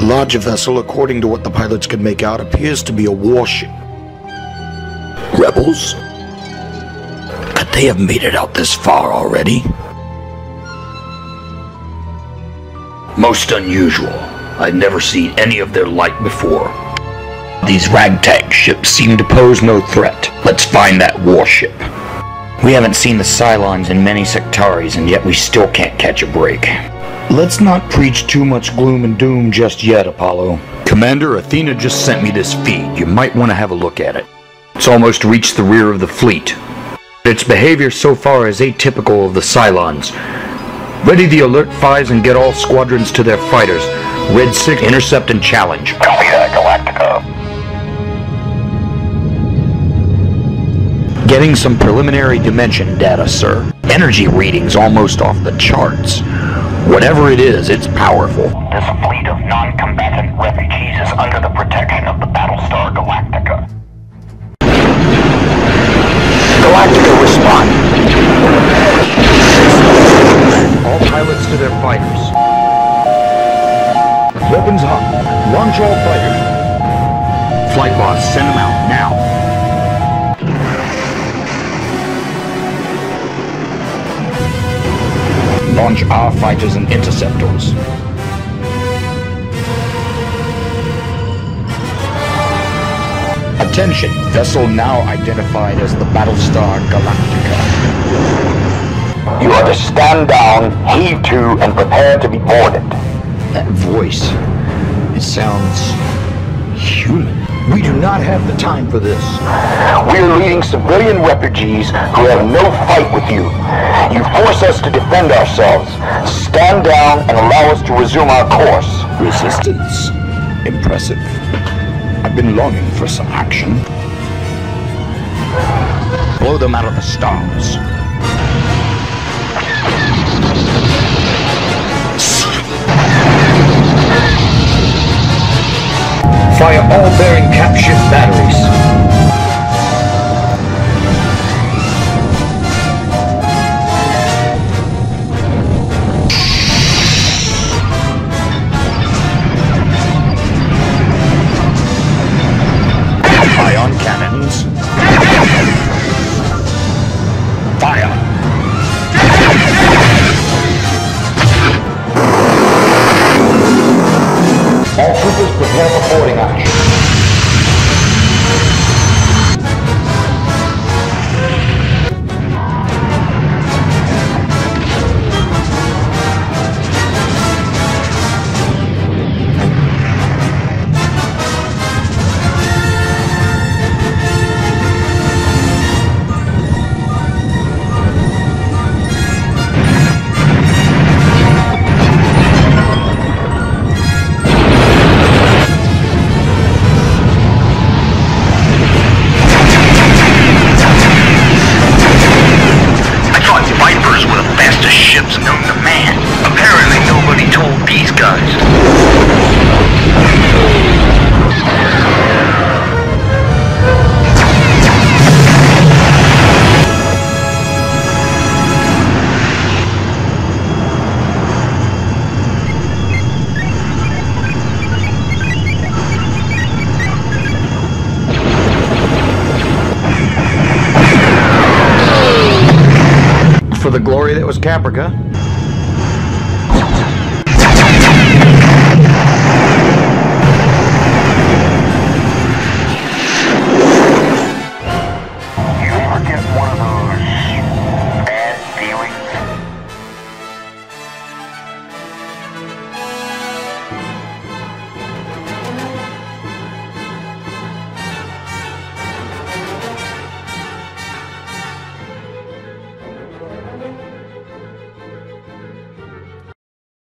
The larger vessel, according to what the pilots could make out, appears to be a warship. Rebels? Could they have made it out this far already? Most unusual. I've never seen any of their like before. These ragtag ships seem to pose no threat. Let's find that warship. We haven't seen the Cylons in many sectaries, and yet we still can't catch a break. Let's not preach too much gloom and doom just yet, Apollo. Commander, Athena just sent me this feed. You might want to have a look at it. It's almost reached the rear of the fleet. Its behavior so far is atypical of the Cylons. Ready the Alert 5s and get all squadrons to their fighters. Red 6, intercept and challenge. Copy that, Galactica. Getting some preliminary dimension data, sir. Energy readings almost off the charts. Whatever it is, it's powerful. This fleet of non-combatant refugees is under the protection of the Battlestar Galactica. Galactica, respond. All pilots to their fighters. Weapons hot. Launch all fighters. Flight boss, send them out now. Launch our fighters and interceptors. Attention, vessel now identified as the Battlestar Galactica. You are to stand down, heave to, and prepare to be boarded. That voice, it sounds human. We do not have the time for this. We are leading civilian refugees who have no fight with you. You force us to defend ourselves. Stand down and allow us to resume our course. Resistance. Impressive. I've been longing for some action. Blow them out of the stars. Fire all bearing cap ship batteries. Ion cannons. Fire. All troopers prepare for boarding action. Ships known to man. Apparently nobody told these guys. For the glory that was Caprica.